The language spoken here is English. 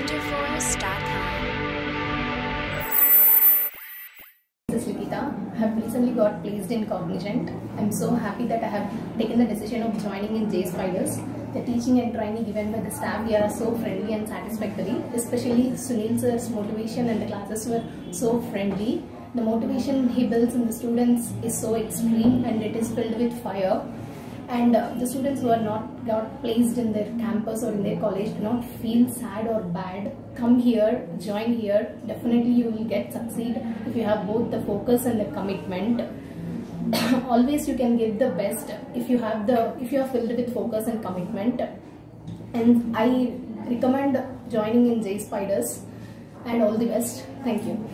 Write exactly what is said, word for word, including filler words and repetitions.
center force dot com. This is Nikita. I have recently got placed in Cognizant. I'm so happy that I have taken the decision of joining in J Spiders. The teaching and training given by the staff here are so friendly and satisfactory. Especially Sunil sir's motivation and the classes were so friendly. The motivation he builds in the students is so extreme and it is filled with fire. And uh, the students who are not got placed in their campus or in their college do not feel sad or bad. Come here, join here. Definitely you will get succeed if you have both the focus and the commitment. Always you can give the best if you have the if you are filled with focus and commitment. And I recommend joining in J Spiders. And all the best. Thank you.